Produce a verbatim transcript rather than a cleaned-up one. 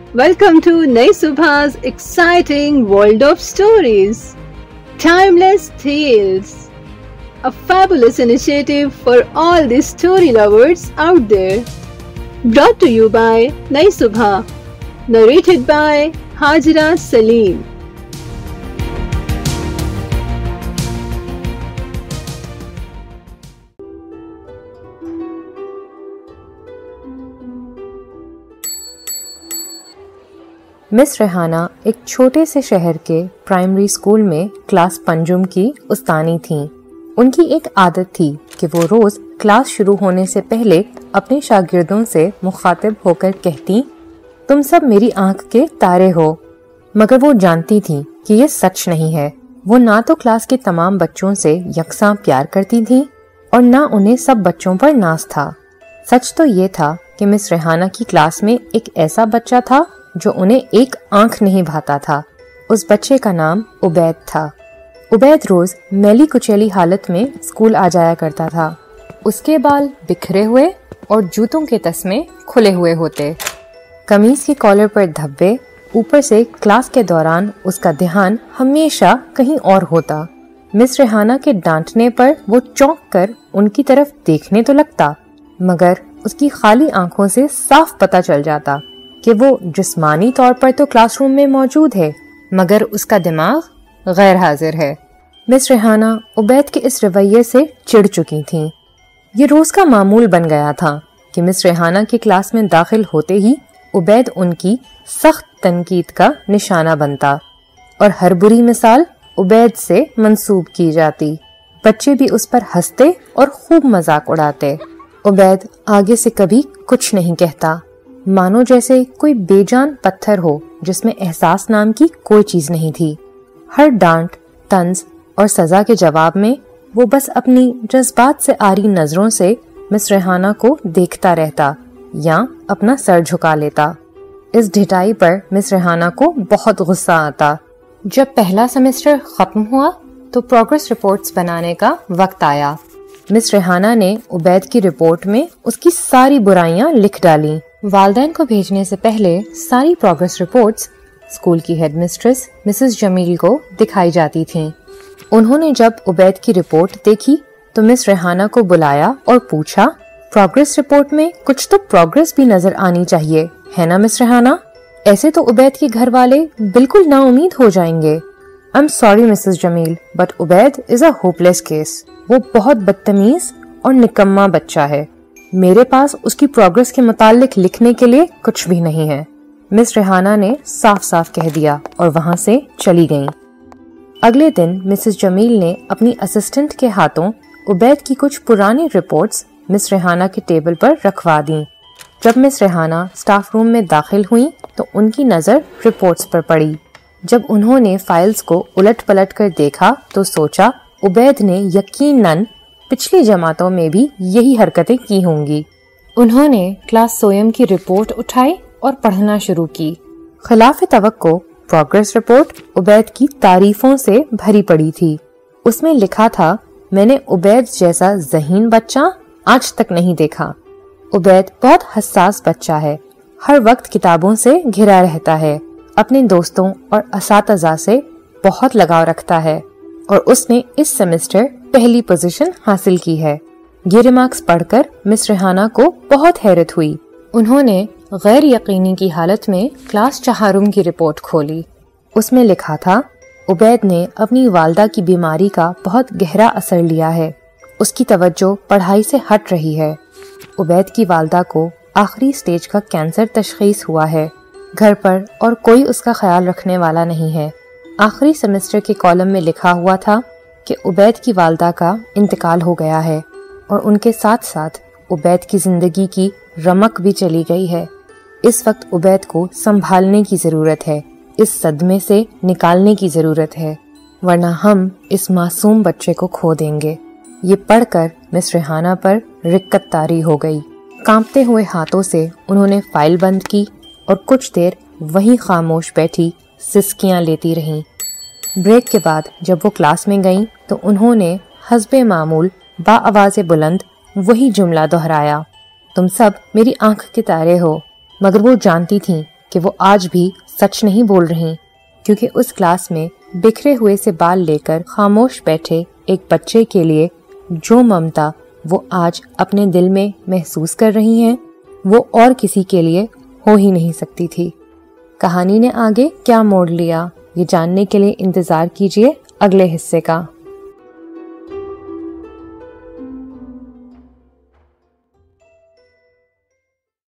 Welcome to Nai Subha's exciting world of stories. Timeless Tales, a fabulous initiative for all the story lovers out there. Brought to you by Nai Subha, narrated by Hajra Salim. Miss Rehana एक छोटे से शहर के primary school में class पंजुम की उस्तानी थीं। उनकी एक आदत थी कि वो रोज क्लास शुरू होने से पहले अपने शागिर्दों से मुखातिब होकर कहती, तुम सब मेरी आंख के तारे हो। मगर वो जानती थी कि ये सच नहीं है। वो ना तो क्लास के तमाम बच्चों से यकसां प्यार करती थी और ना उन्हें सब बच्चों पर नाज था। सच तो ये था कि मिस रेहाना की क्लास में एक ऐसा बच्चा था जो उन्हें एक आंख नहीं भाता था। उस बच्चे का नाम उबैद था। उबैद रोज मैली कुचैली हालत में स्कूल आ जाया करता था। उसके बाल बिखरे हुए और जूतों के तस्मे खुले हुए होते। कमीज की कॉलर पर धब्बे, ऊपर से क्लास के दौरान उसका ध्यान हमेशा कहीं और होता। मिस रेहाना के डांटने पर वो चौंक कर उनकी तरफ देखने तो लगता, मगर उसकी खाली आंखों से साफ पता चल जाता कि वो जिस्मानी तौर पर तो क्लासरूम में मौजूद है, मगर उसका दिमाग गैर हाजिर है। मिस रेहाना उबैद के इस रवैये से चिढ़ चुकी थीं। ये रोज का मामूल बन गया था कि मिस रेहाना की क्लास में दाखिल होते ही उबैद उनकी सख्त तनकीद का निशाना बनता और हर बुरी मिसाल उबैद से मंसूब की जाती। बच्चे भी उस पर हंसते और खूब मजाक उड़ाते। उबैद आगे से कभी कुछ नहीं कहता, मानो जैसे कोई बेजान पत्थर हो जिसमें एहसास नाम की कोई चीज नहीं थी। हर डांट, तंज और सजा के जवाब में वो बस अपनी जज्बात से आरी नजरों से मिस रेहाना को देखता रहता या अपना सर झुका लेता। इस ढिठाई पर मिस रेहाना को बहुत गुस्सा आता। जब पहला सेमेस्टर खत्म हुआ तो प्रोग्रेस रिपोर्ट्स बनाने का वक्त आया। मिस रेहाना ने उबैद की रिपोर्ट में उसकी सारी बुराइयां लिख डाली। वालिदैन को भेजने से पहले सारी प्रोग्रेस रिपोर्ट्स स्कूल की हेडमिस्ट्रेस मिसेस जमील को दिखाई जाती थीं। उन्होंने जब उबैद की रिपोर्ट देखी तो मिस रेहाना को बुलाया और पूछा, प्रोग्रेस रिपोर्ट में कुछ तो प्रोग्रेस भी नजर आनी चाहिए, है ना मिस रेहाना? ऐसे तो उबैद के घर वाले बिल्कुल नाउमीद हो जाएंगे। I am sorry Mrs Jameel, but Ubaid is a hopeless case. वो बहुत बदतमीज और निकम्मा बच्चा है। मेरे पास उसकी प्रोग्रेस के मुतालिक लिखने के लिए कुछ भी नहीं है। मिस रेहाना ने साफ साफ कह दिया और वहां से चली गईं। अगले दिन मिसेस जमील ने अपनी असिस्टेंट के हाथों उबैद की कुछ पुरानी रिपोर्ट्स मिस रेहाना के टेबल पर रखवा दी। जब मिस रेहाना स्टाफ रूम में दाखिल हुई तो उनकी नजर रिपोर्ट्स पर पड़ी। जब उन्होंने फाइल्स को उलट पलट कर देखा तो सोचा, उबैद ने यकीनन पिछली जमातों में भी यही हरकतें की होंगी। उन्होंने क्लास सोयम की रिपोर्ट उठाई और पढ़ना शुरू की। खिलाफ तवक्को प्रोग्रेस रिपोर्ट उबैद की तारीफों से भरी पड़ी थी। उसमें लिखा था, मैंने उबैद जैसा ज़हीन बच्चा आज तक नहीं देखा। उबैद बहुत हसास बच्चा है, हर वक्त किताबों से घिरा रहता है, अपने दोस्तों और असातिज़ा से बहुत लगाव रखता है और उसने इस सेमेस्टर पहली पोजीशन हासिल की है। ये रिमार्क्स पढ़कर मिस रेहाना को बहुत हैरत हुई। उन्होंने गैर यकीनी की हालत में क्लास चहारुम की रिपोर्ट खोली। उसमें लिखा था, उबैद ने अपनी वालदा की बीमारी का बहुत गहरा असर लिया है। उसकी तवज्जो पढ़ाई से हट रही है। उबैद की वालदा को आखिरी स्टेज का कैंसर तशखीस हुआ है। घर पर और कोई उसका ख्याल रखने वाला नहीं है। आखिरी सेमेस्टर के कॉलम में लिखा हुआ था कि उबैद की वालदा का इंतकाल हो गया है और उनके साथ साथ उबैद की जिंदगी की रमक भी चली गई है। इस वक्त उबैद को संभालने की जरूरत है, इस सदमे से निकालने की जरूरत है, वरना हम इस मासूम बच्चे को खो देंगे। ये पढ़कर मिस रेहाना पर रिक्कत तारी हो गई। कांपते हुए हाथों से उन्होंने फाइल बंद की और कुछ देर वहीं खामोश बैठी सिसकियां लेती रहीं। ब्रेक के बाद जब वो क्लास में गईं तो उन्होंने हस्बे मामूल बाआवाज़े बुलंद वही जुमला दोहराया, तुम सब मेरी आंख के तारे हो। मगर वो जानती थीं کہ وہ آج بھی سچ نہیں بول رہی، کیونکہ اس کلاس میں بکھرے ہوئے سے بال لے کر خاموش بیٹھے ایک بچے کے لیے جو ممتا وہ آج اپنے دل میں محسوس کر رہی ہیں وہ اور کسی کے لیے ہو ہی نہیں سکتی تھی۔ کہانی نے آگے کیا موڑ لیا، یہ جاننے کے لیے انتظار کیجیے اگلے حصے کا۔